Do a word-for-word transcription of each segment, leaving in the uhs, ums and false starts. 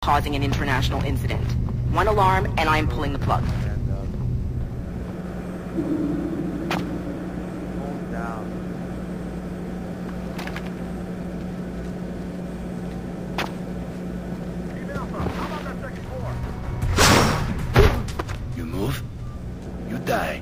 causing an international incident. One alarm, and I am pulling the plug. You move, you die.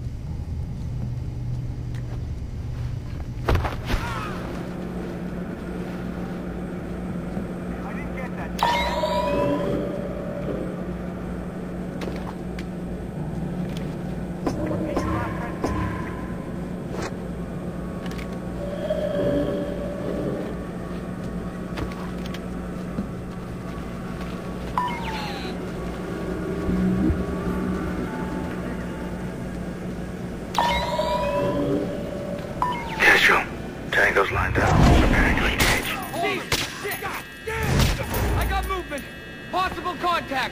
Tango's lined up. Preparing to engage. Shit! God damn! I got movement! Possible contact!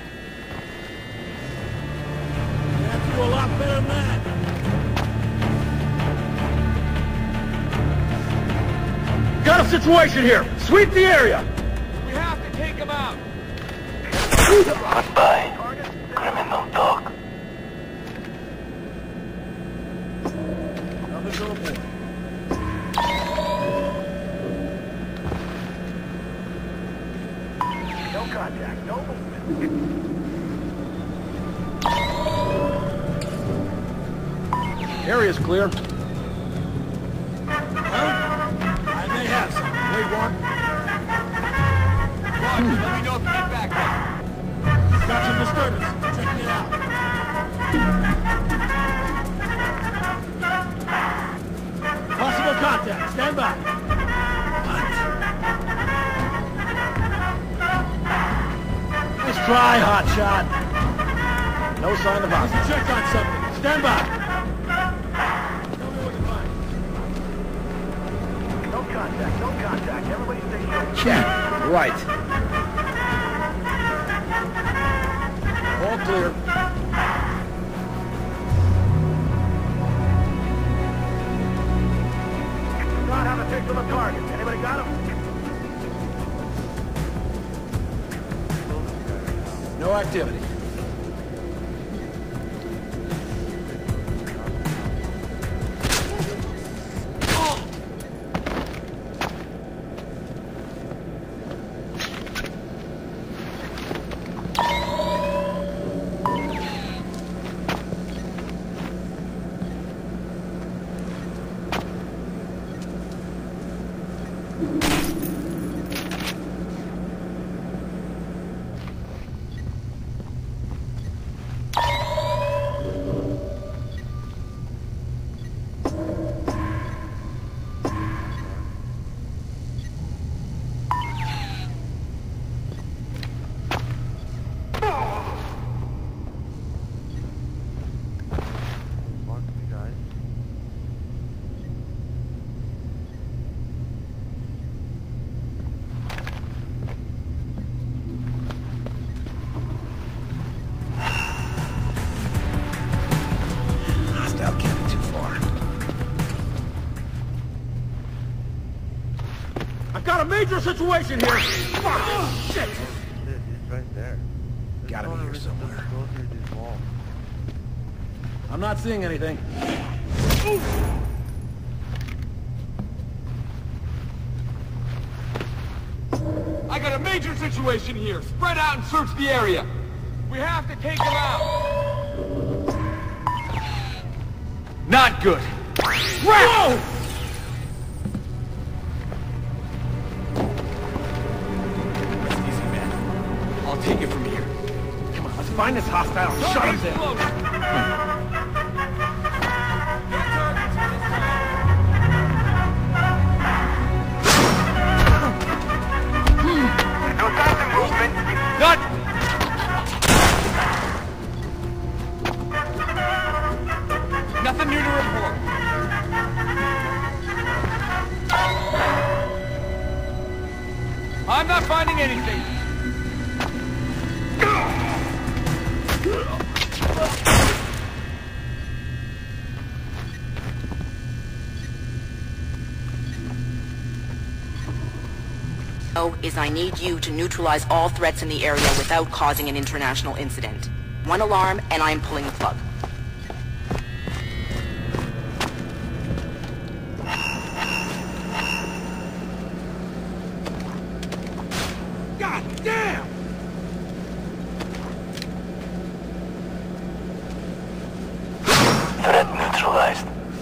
You have to do a lot better than that. Got a situation here! Sweep the area! We have to take him out! Goodbye, criminal dog. Nothing's on board. No contact, no movement. Area's clear. Well, I may have some. Wait, one. Roger, let me know if you get back up. Got some disturbance. Checking it out. Possible contact. Stand by. Nice try, hotshot. No sign of Let's us. check on something. Stand by. Tell me what you find. No contact, no contact. Everybody stay safe. Yeah, right. All clear. Not have a picture of a target. Anybody got him? No activity. Hostile can't be too far. I've got a major situation here! Oh, shit! It's right there. Gotta be here somewhere. Go through this wall. I'm not seeing anything. I got a major situation here! Spread out and search the area! We have to take him out! Not good! Whoa! Easy, man. I'll take it from here. Come on, let's find this hostile and shut him down. No signs of movement. Not... Nothing new to report. I'm not finding anything. know is I need you to neutralize all threats in the area without causing an international incident. One alarm, and I'm pulling the plug. God damn! Threat neutralized.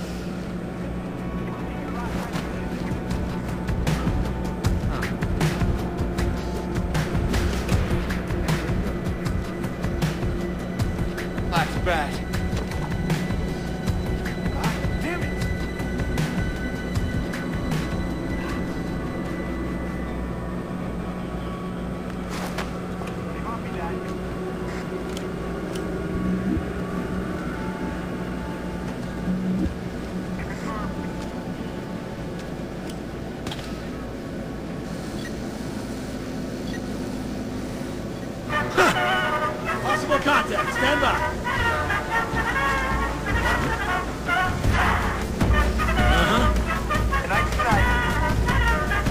That's bad. God damn it! Copy that. Possible contact. Stand by. Tonight's the night.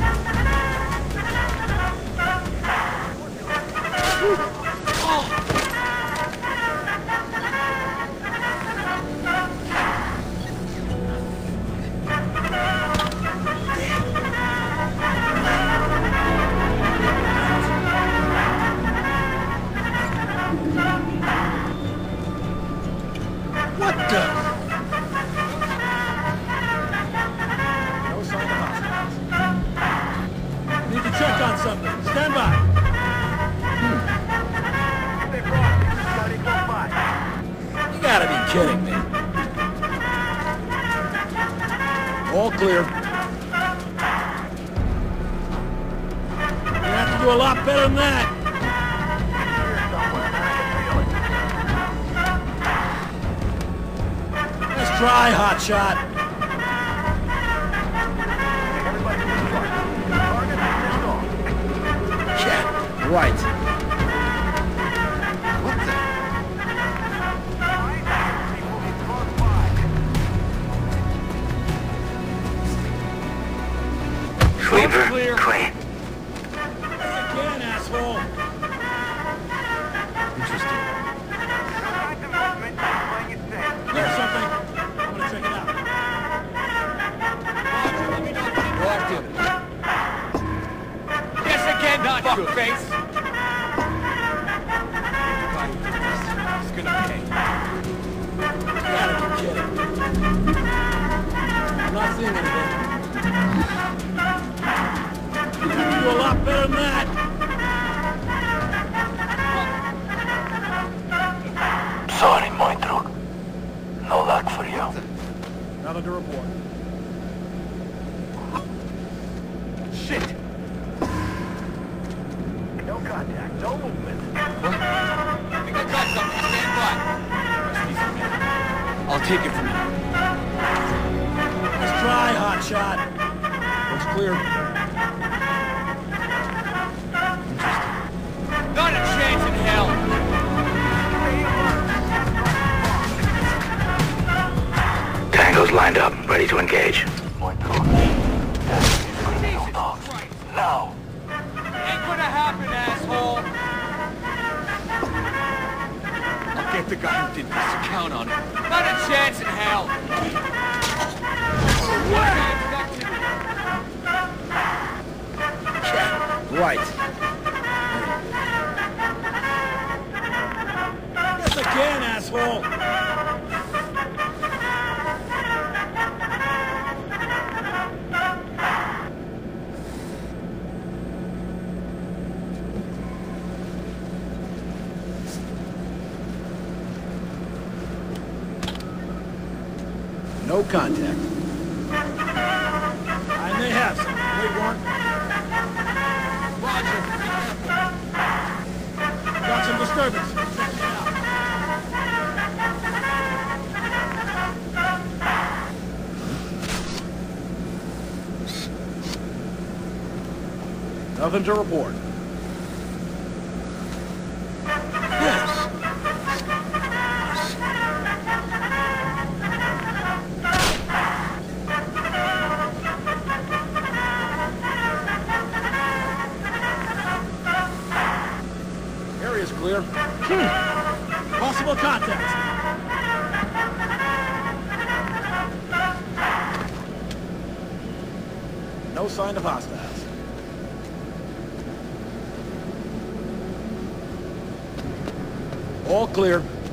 What the? No sign of hostiles. Need to check on something. Stand by. They brought me. Gotta be close by. You gotta be kidding me. All clear. You have to do a lot better than that. Here somewhere, man. I can feel it. Let's try, hotshot. Everybody in the truck. Target is pissed off. Yeah, right. What the? People be close by. Sleeper, Clear. clean. Again, asshole. Interesting. Contact movement. Playing it safe. There's something. I'm gonna check it out. Locked in. Guess again, not good. Face. He's gonna pay. You gotta be kidding. I'm not seeing anything. You have to do a lot better than that. Sorry, my truck. No luck for you. Nothing to report. Shit. No contact. No movement. I think I got something. Stand by. Rest easy, man. I'll take it from you. Let's try, hotshot. Looks clear. Not a chance in hell. Tango's lined up, ready to engage. My truck. Jesus Christ. Now. Ain't gonna happen, asshole. I'll get the guy who did this. Count on it. Not a chance in hell. What? Right. Yes, again, asshole. No contact. I may have some. Wait, Warren. Roger. Got some disturbance. Check it out. Nothing to report. Yes. area's clear. Possible contact. No sign of hostiles. All clear.